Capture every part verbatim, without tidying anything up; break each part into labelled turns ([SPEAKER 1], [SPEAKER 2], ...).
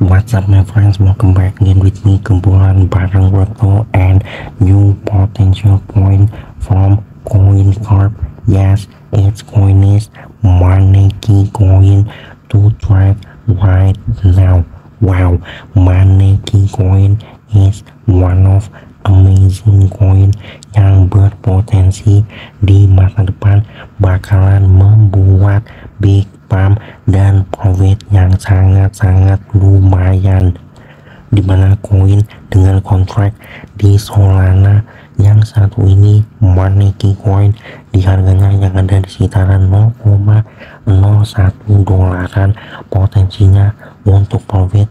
[SPEAKER 1] What's up my friends, welcome back again with me kumpulan bareng Roto and new potential point from CoinCorp. Yes, it's coin is Maneki coin to trade right now. Wow, Maneki coin is one of amazing coin yang berpotensi di masa depan bakalan membuat big pump dan profit yang sangat-sangat lumayan, dimana koin dengan kontrak di Solana yang satu ini Maneki coin di harganya yang ada di sekitaran nol koma nol satu dolaran, potensinya untuk profit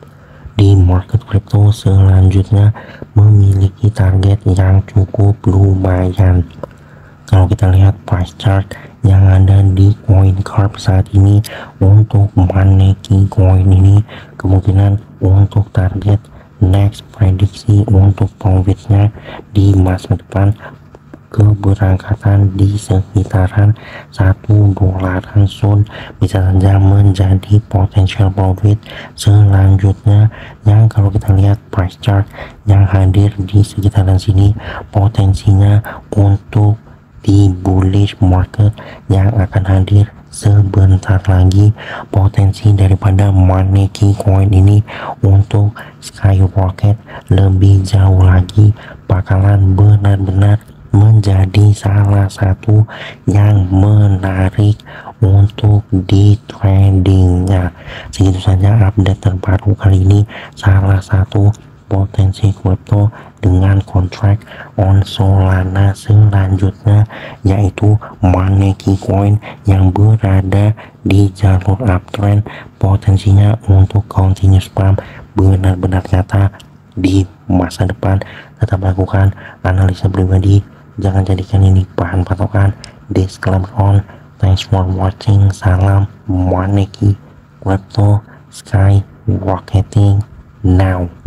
[SPEAKER 1] di market crypto selanjutnya memiliki target yang cukup lumayan. Kalau kita lihat price chart yang ada di CoinCorp saat ini, untuk Maneki coin ini kemungkinan untuk target next prediksi untuk profitnya di masa depan keberangkatan di sekitaran satu dolaran zone bisa saja menjadi potential profit selanjutnya. Yang kalau kita lihat price chart yang hadir di sekitaran sini, potensinya untuk di bullish market yang akan hadir sebentar lagi, potensi daripada Maneki coin ini untuk skyrocket lebih jauh lagi bakalan benar-benar menjadi salah satu yang menarik untuk di tradingnya. Segitu saja update terbaru kali ini. Salah satu potensi crypto dengan kontrak on Solana selanjutnya yaitu Maneki coin yang berada di jalur uptrend, potensinya untuk continuous pump benar-benar nyata di masa depan. Tetap lakukan analisa pribadi, jangan jadikan ini bahan patokan. Disclaimer on. Thanks for watching. Salam Maneki crypto skyrocketing now.